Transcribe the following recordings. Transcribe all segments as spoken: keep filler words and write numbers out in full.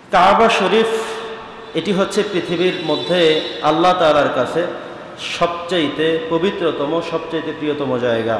কাবা শরীফ এটি হচ্ছে পৃথিবীর মধ্যে আল্লাহ তাআলার কাছে সবচাইতে পবিত্রতম, সবচাইতে প্রিয়তম জায়গা।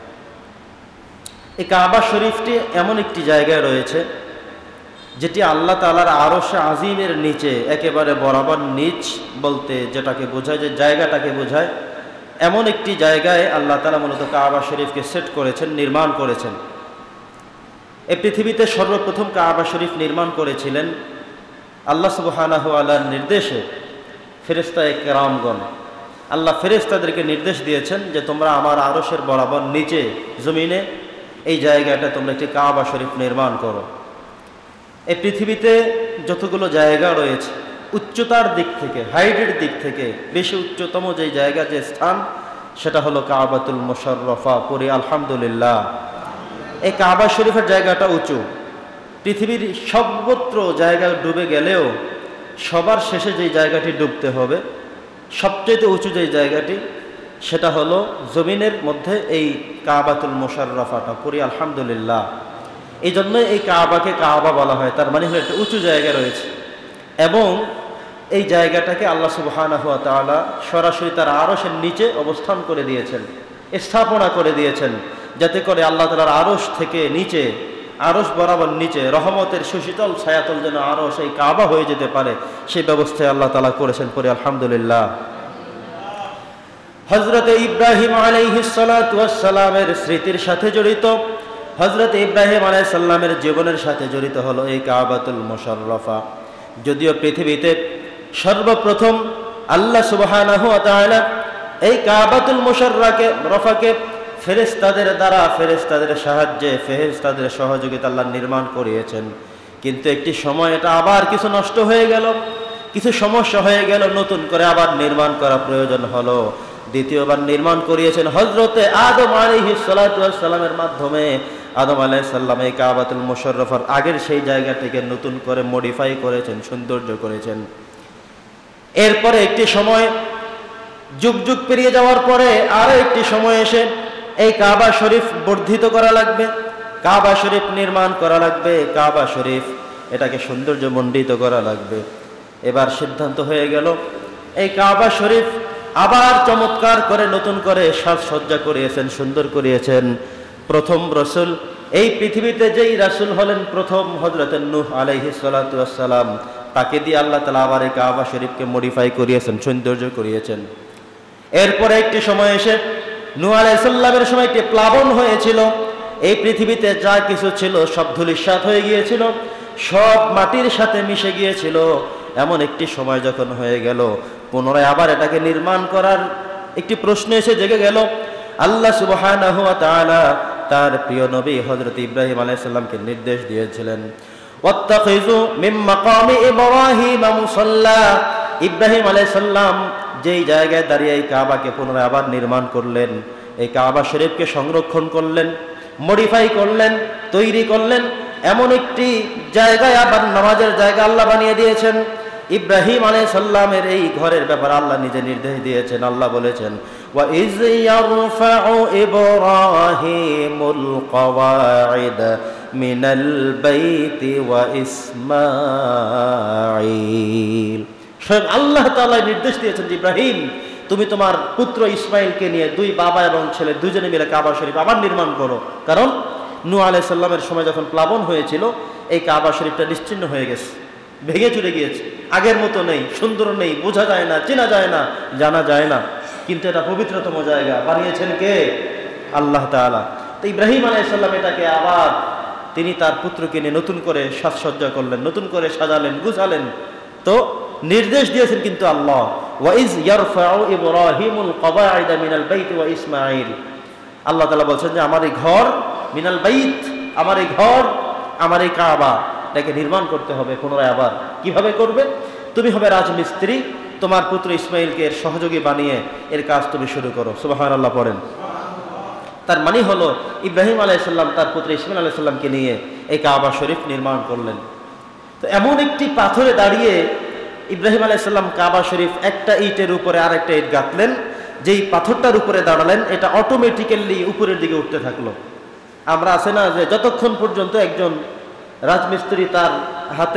এই কাবা শরীফটি এমন একটি জায়গায় রয়েছে যেটি আল্লাহ তাআলার আরশে আজিমের নিচে একেবারে বরাবর নিচ বলতে যেটাকে বোঝায়, যে জায়গাটাকে বোঝায়, এমন একটি জায়গায় আল্লাহ তাআলা মূলত কাবা শরীফকে সেট করেছেন, নির্মাণ করেছেন। এই পৃথিবীতে সর্বপ্রথম কাবা শরীফ নির্মাণ করেছিলেন আল্লাহ সুবহানাহু ওয়া তাআলার নির্দেশে ফেরেশতায়ে কেরামগণ। আল্লাহ ফেরেশতাদেরকে নির্দেশ দিয়েছেন যে তোমরা আমার আরশের বরাবর নিচে জমিনে এই জায়গাটা তোমরা একটি কাবা শরীফ নির্মাণ করো। এই পৃথিবীতে যতগুলো জায়গা রয়েছে উচ্চতার দিক থেকে, হাইটের দিক থেকে বেশি উচ্চতম যে জায়গা, যে স্থান, সেটা হলো কাবাতুল মুশাররফা। পড়ি আলহামদুলিল্লাহ। এই কাবা শরীফের জায়গাটা উঁচু। পৃথিবীর সর্বত্র জায়গা ডুবে গেলেও সবার শেষে যে জায়গাটি ডুবতে হবে, সবচেয়ে উঁচু যে জায়গাটি, সেটা হলো জমিনের মধ্যে এই কাবাতুল মুশাররফাটা। পড়ি আলহামদুলিল্লাহ। এই জন্য এই কাবাকে কাবা বলা হয়, তার মানে হলো একটা উঁচু জায়গা রয়েছে। এবং এই জায়গাটাকে আল্লাহ সুবহানাহু ওয়া তাআলা সরাসরি তার আরশের নিচে অবস্থান করে দিয়েছেন, স্থাপনা করে দিয়েছেন, যাতে করে আল্লাহ তাআলার আরশ থেকে নিচে, আরশ বরাবর নিচে রহমতের সুশীতল ছায়াতল যেন আরশ এই কাবা হয়ে যেতে পারে, সেই ব্যবস্থায় আল্লাহ তাআলা করেছেন। পরে আলহামদুলিল্লাহ। হযরত ইব্রাহিম আলাইহিস সালাতু ওয়াস সালামের স্মৃতির সাথে জড়িত, হযরত ইব্রাহিম আলাইহিস সালামের জীবনের সাথে জড়িত হলো এই কাবাতুল মুশাররফা। যদিও পৃথিবীতে সর্বপ্রথম আল্লাহ সুবহানাহু ওয়া তাআলা এই কাবাতুল মুশাররফাকে ফেরেশতাদের দ্বারা, ফেরেশতাদের সাহায্যে, ফেরেশতাদের সহযোগিতা আল্লাহ নির্মাণ করিয়েছেন, কিন্তু একটি সময় এটা আবার কিছু নষ্ট হয়ে গেল, কিছু সমস্যা হয়ে গেল, নতুন করে আবার নির্মাণ করা প্রয়োজন হলো। দ্বিতীয়বার নির্মাণ করিয়েছেন হযরতে আদম আলাইহিস সালাতু ওয়াস সালামের মাধ্যমে। আদম আলাইহিস সালাম এই কাবাতুল মুশাররফার আগের সেই জায়গাটিকে নতুন করে মডিফাই করেছেন, সৌন্দর্য করেছেন। এরপরে একটি সময়, যুগ যুগ পেরিয়ে যাওয়ার পরে আরো একটি সময় এসে এই কাবা শরীফ বর্ধিত করা লাগবে, কাবা শরীফ নির্মাণ করা লাগবে, কাবা শরীফ এটাকে সৌন্দর্যমণ্ডিত করা লাগবে। এবার সিদ্ধান্ত হয়ে গেল এই কাবা শরীফ আবার চমৎকার করে নতুন করে সাজসজ্জা করিয়েছেন, সুন্দর করিয়েছেন প্রথম রাসূল এই পৃথিবীতে, যেই রাসূল হলেন প্রথম হযরত নূহ আলাইহিস সালাতু ওয়াস সালাম। তাকে দিয়ে আল্লাহ তাআলা আবার এই কাবা শরীফকে মডিফাই করিয়েছেন, সৌন্দর্য করিয়েছেন। এরপরে একটি সময় এসে নূহ আলাইহিস সালামের সময় একটি প্লাবন হয়েছিল। এই পৃথিবীতে যা কিছু ছিল সব ধূলিসাৎ হয়ে গিয়েছিল, সব মাটির সাথে মিশে গিয়েছিল। এমন একটি সময় যখন হয়ে গেল, পুনরায় আবার এটাকে নির্মাণ করার একটি প্রশ্ন এসে জেগে গেল। আল্লাহ সুবহানাহু ওয়া তাআলা তার প্রিয় নবী হযরত ইব্রাহিম আলাইহিস সালামকে নির্দেশ দিয়েছিলেন, ওয়াত্তাখিযু মিন মাকামি ইব্রাহিম মুসাল্লা। ইব্রাহিম আলাইহিস সালাম যেই জায়গায় দাঁড়িয়ে এই কাবাকে পুনরায় আবার নির্মাণ করলেন, এই কাবা শরীফকে সংরক্ষণ করলেন, মডিফাই করলেন, তৈরি করলেন, এমন একটি জায়গায় আবার নামাজের জায়গা আল্লাহ বানিয়ে দিয়েছেন। ইব্রাহিম আলাইহিস সালামের এই ঘরের ব্যাপারে আল্লাহ নিজে নির্দেশ দিয়েছেন। আল্লাহ বলেছেন, ওয়া ইয ইয়ারফাউ ইব্রাহিমুল কওয়াইদ মিনাল বাইতি ওয়া ইসমাঈল। স্বয়ং আল্লাহ তাআলা নির্দেশ দিয়েছেন যে ইব্রাহিম, তুমি তোমার পুত্র ইসমাইলকে নিয়ে, দুই বাবা এবং ছেলে দুজনে মিলে কাবা শরীফ আবার নির্মাণ করো। কারণ নূহ আলাইহিস সালামের সময় যখন প্লাবন হয়েছিল, এই কাবা শরীফটা নিশ্চিহ্ন হয়ে গেছে, ভেঙে চুরে গিয়েছে, আগের মতো নেই, সুন্দর নেই, বোঝা যায় না, চেনা যায় না, জানা যায় না। কিন্তু এটা পবিত্রতম জায়গা, বানিয়েছেন কে? আল্লাহ তাআলা। তো ইব্রাহিম আলাইহিস সালাম এটাকে আবার তিনি তার পুত্রকে নিয়ে নতুন করে সাজসজ্জা করলেন, নতুন করে সাজালেন, গুছালেন। তো নির্দেশ দিয়েছেন কিন্তু আল্লাহ, ওয়া ইয ইয়ারফাউ ইব্রাহিমুল কওয়াইদ মিনাল বাইতি ওয়া ইসমাঈল। আল্লাহ তাআলা বলছেন যে আমার এই ঘর, মিনাল বাইত, আমার এই ঘর, আমার এই কাবা, এটাকে নির্মাণ করতে হবে পুনরায় আবার। কিভাবে করবে? তুমি হবে রাজমিস্ত্রি, তোমার পুত্র ইসমাইলকে এর সহযোগী বানিয়ে এর কাজ তুমি শুরু করো। সুবহানাল্লাহ পড়েন। তার মানে হলো ইব্রাহিম আলাইহিস সালাম তার পুত্র ইসমাইল আলাইহিস সালামকে নিয়ে এই কাবা শরীফ নির্মাণ করলেন। তো এমন একটি পাথরে দাঁড়িয়ে ইব্রাহিম আলাইহিস সালাম কাবা শরীফ একটা ইটের উপরে আরেকটা ইট গাঁথলেন, যেই পাথরটার উপরে দাঁড়ালেন এটা অটোমেটিক্যালি উপরের দিকে উঠতে থাকলো। আমরা আছে না যে যতক্ষণ পর্যন্ত একজন রাজমিস্ত্রি তার হাতে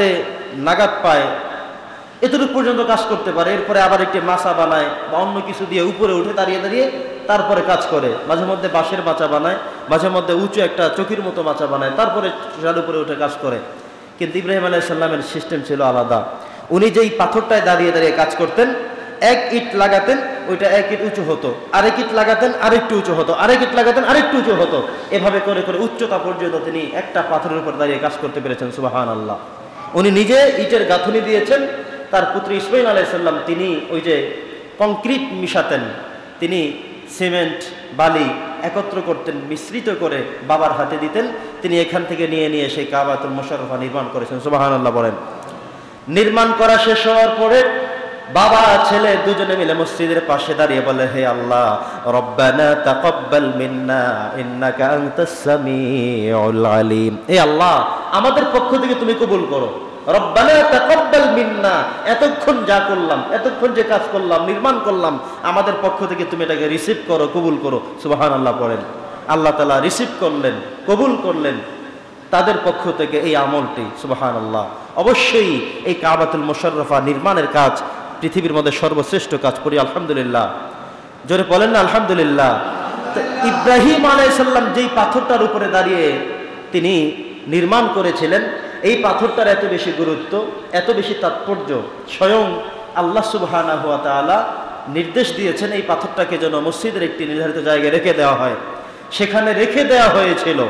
নাগাদ পায় এতটুকু পর্যন্ত কাজ করতে পারে, এরপরে আবার একটি মাচা বানায় বা অন্য কিছু দিয়ে উপরে উঠে দাঁড়িয়ে দাঁড়িয়ে তারপরে কাজ করে। মাঝে মধ্যে বাঁশের মাচা বানায়, মাঝে মধ্যে উঁচু একটা চকির মতো মাচা বানায়, তারপরে তার উপরে উঠে কাজ করে। কিন্তু ইব্রাহিম আলাইহিস সালামের সিস্টেম ছিল আলাদা। উনি যেই পাথরটায় দাঁড়িয়ে দাঁড়িয়ে কাজ করতেন, এক ইট লাগাতেন ওইটা এক ইট উঁচু হতো, আরেক ইট লাগাতেন আরেকটু উঁচু হতো, আরেক ইট লাগাতেন আরেকটু উঁচু হতো, এভাবে করে করে উচ্চতা পর্যন্ত তিনি একটা পাথরের উপর দাঁড়িয়ে কাজ করতে পেরেছেন। সুবহানাল্লাহ। উনি নিজে ইটের গাঁথুনি দিয়েছেন, তার পুত্র ইসমাইল আলাইহিস সালাম তিনি ওই যে কংক্রিট মিশাতেন, তিনি সিমেন্ট বালি একত্র করতেন, মিশ্রিত করে বাবার হাতে দিতেন, তিনি এখান থেকে নিয়ে নিয়ে সেই কাবাতুল মুশাররফা নির্মাণ করেছেন। সুবহানাল্লাহ বলেন। নির্মাণ করা শেষ হওয়ার পরে বাবা ছেলে দুজনে মিলে মসজিদের পাশে দাঁড়িয়ে বলে, হে আল্লাহ, রব্বানা তাকাব্বাল মিন্না ইন্নাকা আনতাস সামিউল আলিম। হে আল্লাহ, আমাদের পক্ষ থেকে তুমি কবুল করো। রব্বানা তাকাব্বাল মিন্না, এতক্ষণ যা করলাম, এতক্ষণ যে কাজ করলাম, নির্মাণ করলাম, আমাদের পক্ষ থেকে তুমি এটাকে রিসিভ করো, কবুল করো। সুবহানাল্লাহ পড়েন। আল্লাহ তাআলা রিসিভ করলেন, কবুল করলেন তাদের পক্ষ থেকে এই আমলটি। সুবহানাল্লাহ। অবশ্যই এই কাবাতুল মুশাররফা নির্মাণের কাজ পৃথিবীর মধ্যে সর্বশ্রেষ্ঠ কাজ। করি আলহামদুলিল্লাহ। জোরে বলেন না আলহামদুলিল্লাহ। ইব্রাহিম আলাইহিস সালাম যেই পাথরটার উপরে দাঁড়িয়ে তিনি নির্মাণ করেছিলেন, এই পাথরটার এত বেশি গুরুত্ব, এত বেশি তাৎপর্য, স্বয়ং আল্লাহ সুবহানাহু ওয়া তাআলা নির্দেশ দিয়েছেন এই পাথরটাকে যেন মসজিদের একটি নির্ধারিত জায়গায় রেখে দেওয়া হয়। সেখানে রেখে দেওয়া হয়েছিল,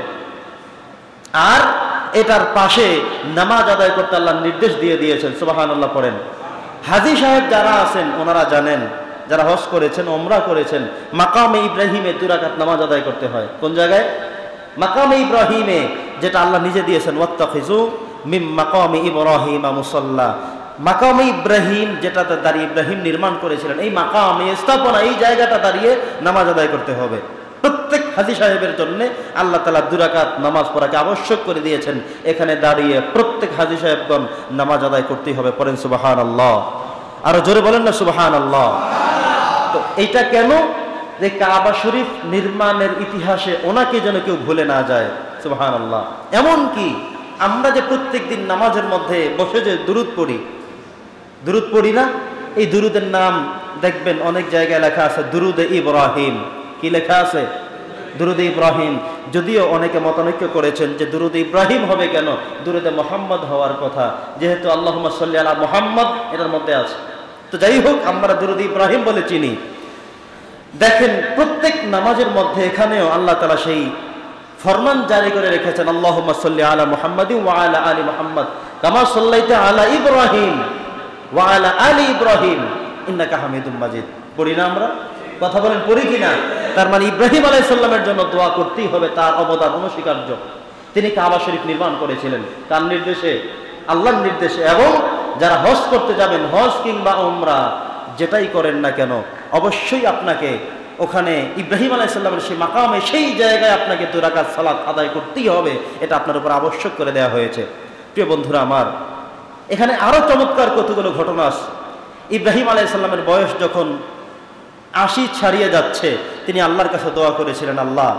আর এটার পাশে নামাজ আদায় করতে আল্লাহ নির্দেশ দিয়ে দিয়েছেন। সুবহানাল্লাহ পড়েন। হাজী সাহেব যারা আছেন ওনারা জানেন, যারা হজ করেছেন, ওমরা করেছেন, মাকামে ইব্রাহিমে দুই রাকাত নামাজ আদায় করতে হয়। কোন জায়গায়? মাকামে ইব্রাহিমে, যেটা আল্লাহ নিজে দিয়েছেন, ওয়াত্তাখিযু মিন মাকামি ইব্রাহিম মুসাল্লা। মাকামে ইব্রাহিম, যেটাতে দাঁড়িয়ে ইব্রাহিম নির্মাণ করেছিলেন, এই মাকামে স্থাপনা, এই জায়গাটা দাঁড়িয়ে নামাজ আদায় করতে হবে। প্রত্যেক হাজী সাহেবের জন্য আল্লাহ তাআলা দুই রাকাত নামাজ পড়াকে আবশ্যক করে দিয়েছেন। এখানে দাঁড়িয়ে প্রত্যেক হাজী সাহেবগণ নামাজ আদায় করতেই হবে। পড়েন সুবহানাল্লাহ। আরো জোরে বলেন না সুবহানাল্লাহ। তো এইটা কেন? যে কাবা শরীফ নির্মাণের ইতিহাসে ওনাকে যেন কেউ ভুলে না যায়। সুবহানাল্লাহ। এমন কি আমরা যে প্রত্যেক দিন নামাজের মধ্যে বসে যে দুরূদ পড়ি, দুরূদ পড়ি না? এই দুরূদের নাম দেখবেন অনেক জায়গায় লেখা আছে দুরূদে ইব্রাহিম। কি লেখা আছে? দুরূদে ইব্রাহিম। যদিও অনেকে মতানৈক্য করেছেন যে দুরূদে ইব্রাহিম হবে কেন, দুরূদে মুহাম্মদ হওয়ার কথা, যেহেতু আল্লাহুম্মা সাল্লি আলা মুহাম্মদ এটার মধ্যে আছে। তো যাই হোক, আমরা দুরূদে ইব্রাহিম বলে চিনি। দেখেন প্রত্যেক নামাজের মধ্যে এখানেও আল্লাহ তাআলা সেই ফরমান জারি করে রেখেছেন, আল্লাহুম্মা সাল্লি আলা মুহাম্মাদিন ওয়া আলা আলি মুহাম্মদ কামা সাল্লাইতা আলা ইব্রাহিম ওয়া আলা আলি ইব্রাহিম ইন্নাকা হামিদুম মাজিদ। পড়ি না আমরা? কথা বলেন, পড়ি কিনা? তার মানে ইব্রাহিম আলাইহিস সালামের জন্য দোয়া করতেই হবে, তার অবদান অনস্বীকার্য। তিনি কাবা শরীফ নির্মাণ করেছিলেন কার নির্দেশে? আল্লাহর নির্দেশে। এবং যারা হজ করতে যাবেন, হজ কিংবা উমরা যেটাই করেন না কেন, অবশ্যই আপনাকে ওখানে ইব্রাহিম আলাইহিস সালামের সেই মাকামে, সেই জায়গায় আপনাকে দুই রাকাত সালাত আদায় করতেই হবে। এটা আপনার উপর আবশ্যক করে দেওয়া হয়েছে। প্রিয় বন্ধুরা আমার, এখানে আরো চমৎকার কতগুলো ঘটনা আছে। ইব্রাহিম আলাইহিস সালামের বয়স যখন আশি ছাড়িয়ে যাচ্ছে, তিনি আল্লাহর কাছে দোয়া করেছিলেন, আল্লাহ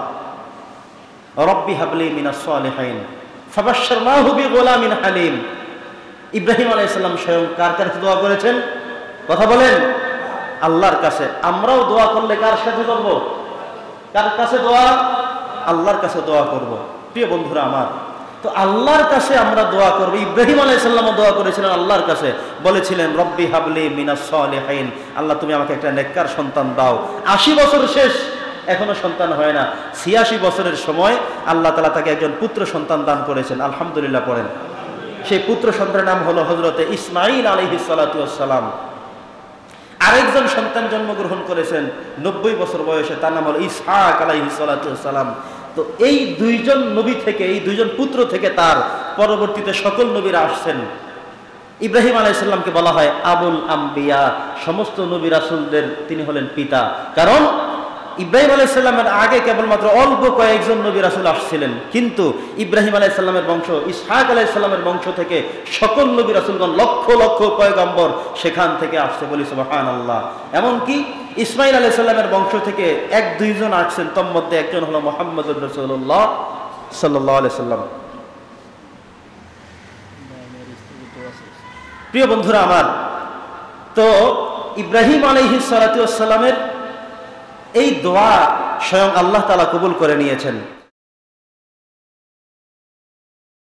রব্বি হাবলি মিনাস সালিহিন ফাবাশশারনাহু বিগুলামিন হালিম। ইব্রাহিম আলাইহিস সালাম স্বয়ং কার কাছে দোয়া করেছেন? কথা বলেন, আল্লাহর কাছে। আমরাও দোয়া করলে কার সাথে করব? কার কাছে দোয়া? আল্লাহর কাছে দোয়া করব। প্রিয় বন্ধুরা আমার, তো আল্লাহর কাছে আমরা দোয়া করব। ইব্রাহিম আলাইহিস সালামও দোয়া করেছিলেন আল্লাহর কাছে, বলেছিলেন রব্বি হাবলি মিনাস সালিহিন, আল্লাহ তুমি আমাকে একটা নেককার সন্তান দাও। আশি বছর শেষ, এখনো সন্তান হয় না। ছিয়াশি বছরের সময় আল্লাহ তাআলা তাকে একজন পুত্র সন্তান দান করেছেন। আলহামদুলিল্লাহ পড়েন। সেই পুত্র সন্তানের নাম হলো হযরতে ইসমাঈল আলাইহিস সালাতু ওয়াস সালাম। আরেকজন সন্তান জন্মগ্রহণ করেছেন নব্বই বছর বয়সে, তার নাম হলো ইসহাক আলাইহিস সালাতু ওয়াস সালাম। তো এই দুইজন নবী থেকে, এই দুইজন পুত্র থেকে তার পরবর্তীতে সকল নবীরা আসছেন। ইব্রাহিম আলাইহিস সালামকে বলা হয় আবুল আম্বিয়া, সমস্ত নবী রাসূলদের তিনি হলেন পিতা। কারণ ইব্রাহিম আলাইহিস সালামের আগে কেবলমাত্র অল্প কয়েকজন নবী রাসূল আসছিলেন, কিন্তু ইব্রাহিম আলাইহিস সালামের বংশ, ইসহাক আলাইহিস সালামের বংশ থেকে সকল নবী রাসূলগণ, লক্ষ লক্ষ পয়গম্বর সেখান থেকে আসছে। বলি সুবহানাল্লাহ। এমনকি ইসমাঈল আলাইহিস সালামের বংশ থেকে এক দুইজন আসছেন, তার মধ্যে একজন হলো মুহাম্মদুর রাসূলুল্লাহ সাল্লাল্লাহু আলাইহি সাল্লাম। প্রিয় বন্ধুরা আমার, তো ইব্রাহিম আলাইহিস সালাতু ওয়াস সালামের এই দোয়া স্বয়ং আল্লাহ তাআলা কবুল করে নিয়েছেন।